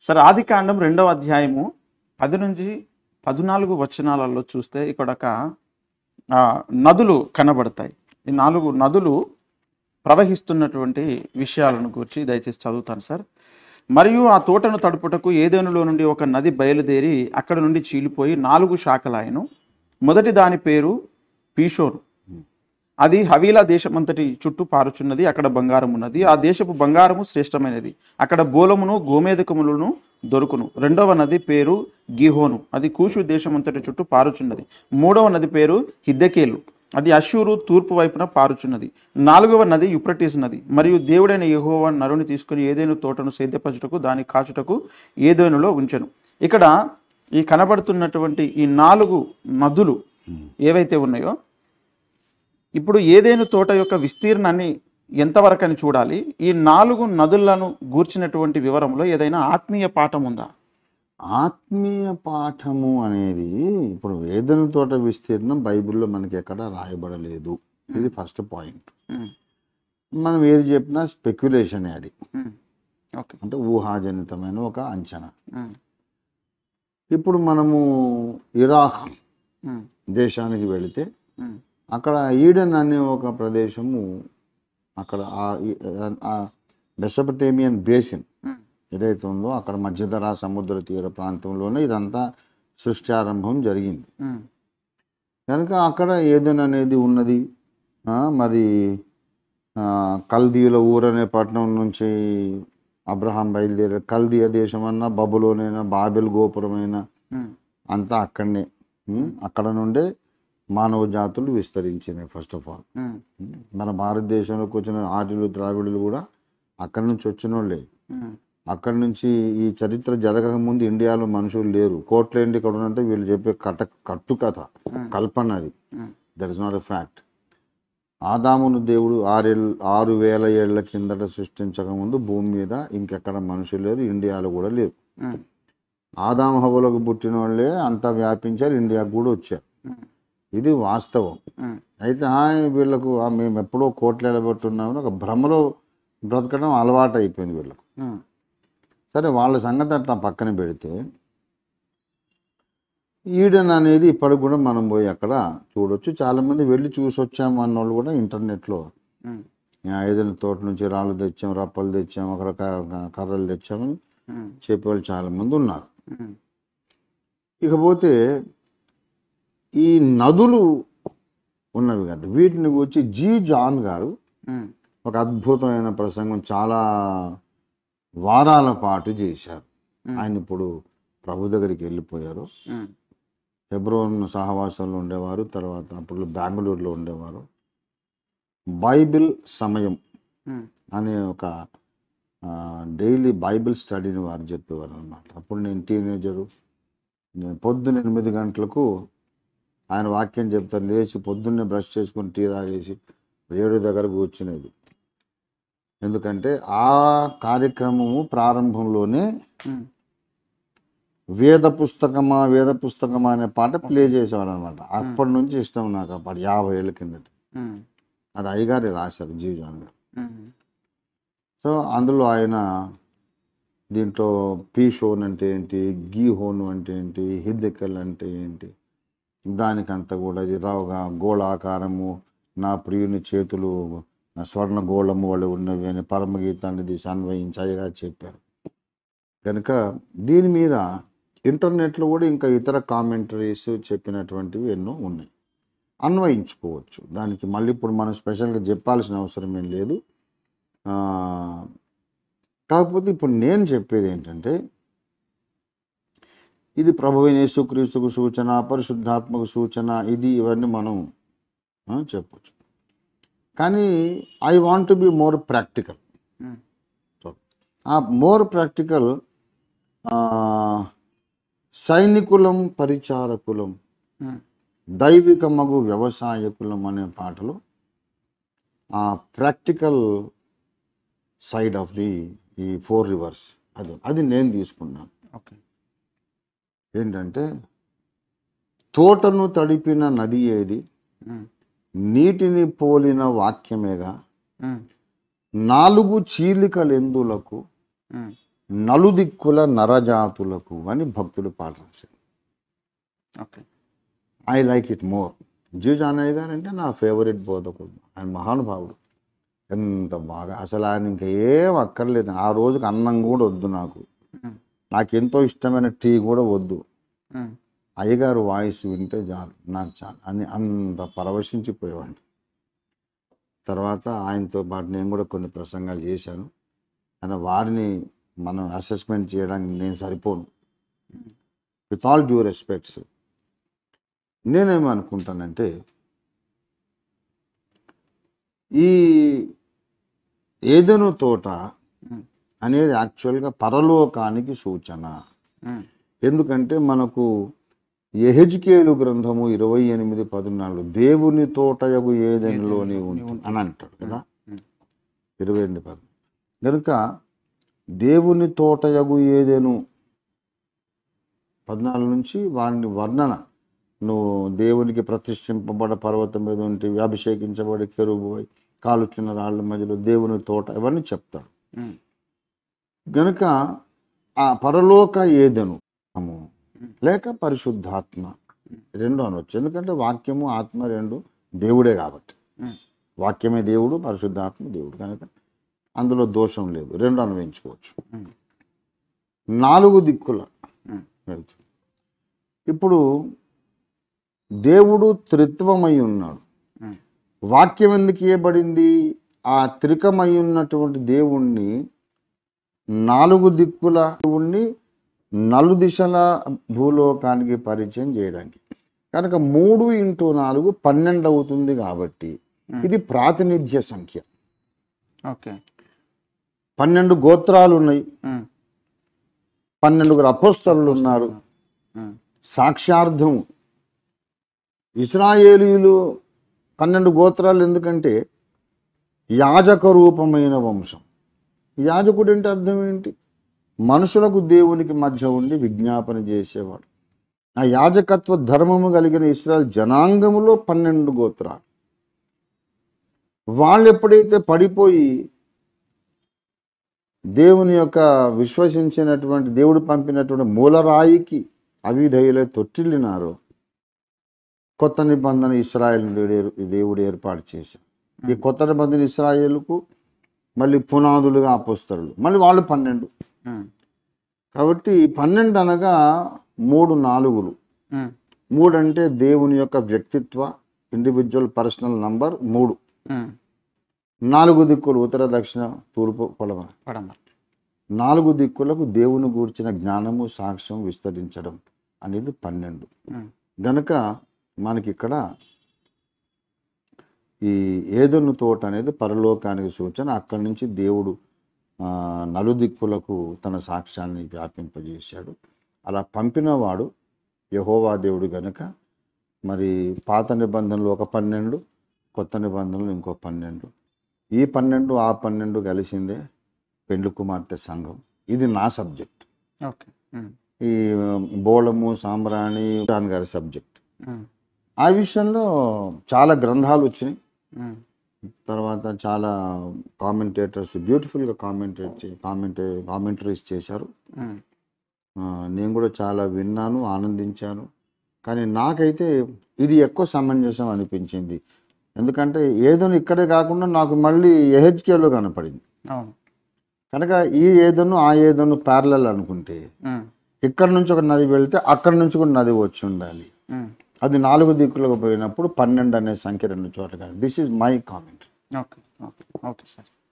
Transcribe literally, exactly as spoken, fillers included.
సరే ఆదికాండం రెండవ అధ్యాయము పది నుంచి పద్నాలుగు వచనాలలో చూస్తే ఇక్కడ ఒక నదులు కనబడతాయి. ఈ నాలుగు నదులు ప్రవహిస్తున్నటువంటి విషయాలను గురించి దయచేసి చదువుతాను సార్. మరియు ఆ తోటను తడుపుటకు ఏదెనులో నుండి ఒక నది బయలుదేరి అక్కడ నుండి చీలిపోయి నాలుగు శాఖలాయను. మొదటి దాని పేరు పీషోను. అది హవీలా దేశమంతటి చుట్టూ పారుచున్నది. అక్కడ బంగారం ఉన్నది. ఆ దేశపు బంగారము శ్రేష్టమైనది. అక్కడ బోలమును గోమేధకములను దొరుకును. రెండవ నది పేరు గిహోను. అది కూషు దేశమంతటి చుట్టూ పారుచున్నది. మూడవ నది పేరు హిద్దెకేలు. అది అష్షూరు తూర్పు వైపున పారుచున్నది. నాలుగవ నది యుప్రటీస్ నది. మరియు దేవుడైన యెహోవా నరుని తీసుకుని ఏదైనా తోటను సేద్యపరచుటకు దాని కాచుటకు ఏదైనాలో ఉంచెను. ఇక్కడ ఈ కనబడుతున్నటువంటి ఈ నాలుగు నదులు ఏవైతే ఉన్నాయో, ఇప్పుడు ఏదైనా తోట యొక్క విస్తీర్ణాన్ని ఎంతవరకు అని చూడాలి. ఈ నాలుగు నదులను గూర్చినటువంటి వివరంలో ఏదైనా ఆత్మీయ పాఠం ఉందా? ఆత్మీయ పాఠము అనేది ఇప్పుడు ఏదైనా తోట విస్తీర్ణం బైబిల్లో మనకి ఎక్కడ రాయబడలేదు. ఇది ఫస్ట్ పాయింట్. మనం ఏది చెప్పినా స్పెక్యులేషన్ అది, అంటే ఊహాజనితమైన ఒక అంచనా. ఇప్పుడు మనము ఇరాక్ దేశానికి వెళితే అక్కడ ఈడెన్ అనే ఒక ప్రదేశము, అక్కడ ఆ మెసొపొటేమియన్ బేసిన్ ఏదైతే ఉందో అక్కడ మధ్యధరా సముద్ర తీర ప్రాంతంలోనే ఇదంతా సృష్టి ఆరంభం జరిగింది కనుక అక్కడ ఏదెన్ అనేది ఉన్నది. మరి కల్దీయుల ఊరనే పట్టణం నుంచి అబ్రహాం బయలుదేరే కల్దీయ దేశం అన్నా, బబులోనైనా, బాబెల్ గోపురమైనా అంతా అక్కడనే. అక్కడ నుండే మానవ జాతులు విస్తరించినాయి. ఫస్ట్ ఆఫ్ ఆల్ మన భారతదేశంలోకి వచ్చిన ఆర్యులు ద్రావిడులు కూడా అక్కడి నుంచి వచ్చిన వాళ్ళే. అక్కడి నుంచి ఈ చరిత్ర జరగక ముందు ఇండియాలో మనుషులు లేరు. కోట్లేండి ఇక్కడ ఉన్నంత వీళ్ళు చెప్పే కట కట్టు కథ, కల్పన అది. That is not a fact. ఆదామును దేవుడు ఆరేళ్ళ ఆరు వేల ఏళ్ల కిందట సృష్టించక ముందు భూమి మీద ఇంకెక్కడ మనుషులు లేరు, ఇండియాలో కూడా లేరు. ఆదాము హవ్వలకు పుట్టిన వాళ్ళే అంతా వ్యాపించారు, ఇండియాకు కూడా వచ్చారు. ఇది వాస్తవం. అయితే వీళ్ళకు మేము ఎప్పుడో కోట్ల పెట్టున్నామని ఒక భ్రమలో బ్రతకడం అలవాటు అయిపోయింది వీళ్ళకు. సరే, వాళ్ళ సంగతి అట్లా పక్కన పెడితే ఈడెన్ అనేది ఇప్పటికి కూడా మనం పోయి అక్కడ చూడొచ్చు. చాలామంది వెళ్ళి చూసి వచ్చాము అన్న వాళ్ళు కూడా ఇంటర్నెట్లో ఏదైనా తోట నుంచి రాళ్ళు తెచ్చాం, రప్పలు తెచ్చాము, అక్కడ కర్రలు తెచ్చామని చెప్పేవాళ్ళు చాలామంది ఉన్నారు. ఇకపోతే ఈ నదులు ఉన్నవి కదా, వీటిని వచ్చి జీ జాన్ గారు ఒక అద్భుతమైన ప్రసంగం చాలా వారాల పాటు చేశారు. ఆయన ఇప్పుడు ప్రభు దగ్గరికి వెళ్ళిపోయారు. హెబ్రోన్ సహవాసంలో ఉండేవారు, తర్వాత అప్పుడు బెంగళూరులో ఉండేవారు. బైబిల్ సమయం అనే ఒక డైలీ బైబిల్ స్టడీని వారు చెప్పేవారు అన్నమాట. అప్పుడు నేను టీనేజరు, నేను పొద్దున్న ఎనిమిది గంటలకు ఆయన వాక్యం చెప్తారు. లేచి పొద్దున్నే బ్రష్ చేసుకుని టీ తాగేసి ఏడు దగ్గర కూర్చునేది. ఎందుకంటే ఆ కార్యక్రమము ప్రారంభంలోనే వేద పుస్తకమా వేద పుస్తకమా అనే పాట ప్లే చేసేవాడు అనమాట. అప్పటి నుంచి ఇష్టం నాకు ఆ పాట, యాభై ఏళ్ళ కిందట. అది అయ్యగారే రాశారు, జీవజాన్ గారు. సో అందులో ఆయన దీంట్లో పీషోన్ అంటే ఏంటి, గీహోను అంటే ఏంటి, హిద్దెకెల్ అంటే ఏంటి, దానికంతా కూడా ఇది రావుగా గోళాకారము, నా ప్రియుని చేతులు స్వర్ణ గోళము వాళ్ళు ఉన్నవి అని పరమగీతాన్ని తీసి అన్వయించి అయ్యగారు చెప్పారు. కనుక దీని మీద ఇంటర్నెట్లో కూడా ఇంకా ఇతర కామెంటరీస్ చెప్పినటువంటివి ఎన్నో ఉన్నాయి, అన్వయించుకోవచ్చు. దానికి మళ్ళీ ఇప్పుడు మనం స్పెషల్గా చెప్పాల్సిన అవసరం ఏం లేదు. కాకపోతే ఇప్పుడు నేను చెప్పేది ఏంటంటే, ఇది ప్రభువైన యేసుక్రీస్తుకు సూచన, పరిశుద్ధాత్మకు సూచన, ఇది ఇవన్నీ మనం చెప్పచ్చు. కానీ I want to be more practical. ఆ మోర్ ప్రాక్టికల్ సైనికులం పరిచారకులం దైవిక మగు వ్యవసాయకులం అనే పాటలో ఆ ప్రాక్టికల్ సైడ్ ఆఫ్ ది ఈ ఫోర్ రివర్స్ అది అది నేను తీసుకున్నాను. ఓకే, ఏంటంటే తోటను తడిపిన నది ఏది, నీటిని పోలిన వాక్యమేగా, నాలుగు చీలికలెందులకు నలుదిక్కుల నరజాతులకు అని భక్తులు పాట రాశారు. Okay, I like it more. G Janayya గారు అంటే నా ఫేవరెట్ బోధకుడు. ఆయన మహానుభావుడు. ఎంత బాగా అసలు ఆయన ఇంకా ఏం అక్కర్లేదు. ఆ రోజుకి అన్నం కూడా వద్దు నాకు, నాకెంతో ఇష్టమైన టీ కూడా వద్దు, అయ్యగారు వాయిస్ వింటే చాలు నాకు చాలు అని అంత పరవశించిపోయేవాడిని. తర్వాత ఆయనతో పాటు నేను కూడా కొన్ని ప్రసంగాలు చేశాను. ఆయన వారిని మనం అసెస్మెంట్ చేయడానికి నేను సరిపోను. విత్ ఆల్ డ్యూ రెస్పెక్ట్స్ నేనేమనుకుంటానంటే ఈ ఏదెను తోట అనేది యాక్చువల్గా పరలోకానికి సూచన. ఎందుకంటే మనకు యెహెజ్కేలు గ్రంథము ఇరవై ఎనిమిది పద్నాలుగు దేవుని తోటయగు ఏదెనులోని ఉంటుంది అని అంటాడు కదా, ఇరవై ఎనిమిది పది. కనుక దేవుని తోటయగు ఏదెను పద్నాలుగు నుంచి వాడిని వర్ణన, నువ్వు దేవునికి ప్రతిష్ఠింపబడ పర్వతం మీద ఉంటే అభిషేకించబడి కెరూబు కాలుచున్న రాళ్ళ మధ్యలో దేవుని తోట ఇవన్నీ చెప్తాడు. గనుక ఆ పరలోక ఏదెను లేక పరిశుద్ధాత్మ రెండు అనవచ్చు. ఎందుకంటే వాక్యము ఆత్మ రెండు దేవుడే కాబట్టి, వాక్యమే దేవుడు, పరిశుద్ధాత్మ దేవుడు, కనుక అందులో దోషం లేదు, రెండు అన్వయించుకోవచ్చు. నాలుగు దిక్కుల వెళ్తుంది. ఇప్పుడు దేవుడు త్రిత్వమై ఉన్నాడు. వాక్యం ఎందుకు ఇవ్వబడింది? ఆ త్రికమై ఉన్నటువంటి దేవుణ్ణి నాలుగు దిక్కుల దేవుణ్ణి నలు దిశల భూలోకానికి పరిచయం చేయడానికి. కనుక మూడు ఇంటూ నాలుగు పన్నెండు అవుతుంది కాబట్టి ఇది ప్రాతినిధ్య సంఖ్య. ఓకే, పన్నెండు గోత్రాలు ఉన్నాయి, పన్నెండుగురు అపోస్తలులు ఉన్నారు. సాక్ష్యార్థం ఇశ్రాయేలీయులు పన్నెండు గోత్రాలు ఎందుకంటే యాజక రూపమైన వంశం. యాజకుడు అంటే అర్థం ఏంటి? మనుషులకు దేవునికి మధ్య ఉండి విజ్ఞాపన చేసేవాడు. ఆ యాజకత్వ ధర్మము కలిగిన ఇశ్రాయేల్ జనాంగములో పన్నెండు గోత్రాలు. వాళ్ళు ఎప్పుడైతే పడిపోయి దేవుని యొక్క విశ్వసించినటువంటి దేవుడు పంపినటువంటి మూలరాయికి అవిధేయులై తొట్టిల్లినారో కొత్త నిబంధన ఇశ్రాయేల్ దేవుడు ఏర్పాటు చేశారు. ఈ కొత్త నిబంధన ఇశ్రాయేలుకు మళ్ళీ పునాదులుగా అపోస్తలులు, మళ్ళీ వాళ్ళు పన్నెండు. కాబట్టి పన్నెండు అనగా మూడు నాలుగులు. మూడు అంటే దేవుని యొక్క వ్యక్తిత్వ ఇండివిజువల్ పర్సనల్ నంబర్ మూడు. నాలుగు దిక్కులు ఉత్తర దక్షిణ తూర్పు పడమర. పడమర నాలుగు దిక్కులకు దేవుని గూర్చిన జ్ఞానము సాక్ష్యం విస్తరించడం అనేది పన్నెండు. గనుక మనకి ఇక్కడ ఈ ఏదెను తోట అనేది పరలోకానికి సూచన. అక్కడి నుంచి దేవుడు నలుదిక్కులకు తన సాక్ష్యాన్ని వ్యాపింపజేశాడు. అలా పంపినవాడు యెహోవా దేవుడు గనుక మరి పాత నిబంధనలు ఒక పన్నెండు, కొత్త నిబంధనలు ఇంకో పన్నెండు. ఈ పన్నెండు ఆ పన్నెండు కలిసిందే పెండ్లి కుమార్తె సంఘం. ఇది నా సబ్జెక్ట్. ఓకే, ఈ బోళము సాంబ్రాణి జాన్ గారి సబ్జెక్ట్. ఆ విషయంలో చాలా గ్రంథాలు వచ్చినాయి. తర్వాత చాలా కామెంటేటర్స్ బ్యూటిఫుల్గా కామెంటేట్ కామెంటే కామెంటరీస్ చేశారు. నేను కూడా చాలా విన్నాను, ఆనందించాను. కానీ నాకైతే ఇది ఎక్కువ సమంజసం అనిపించింది. ఎందుకంటే ఏదోను ఇక్కడే కాకుండా నాకు మళ్ళీ యెహెజ్కేలులో కనపడింది. కనుక ఈ ఏదోను ఆ ఏదోను ప్యారలల్ అనుకుంటే ఇక్కడ నుంచి ఒక నది వెళ్తే అక్కడ నుంచి కూడా నది వచ్చి ఉండాలి. అది నాలుగు దిక్కులకు పోయినప్పుడు పన్నెండు అనే సంఖ్య రెండు చోట్ల. This is my comment. Okay okay okay sir.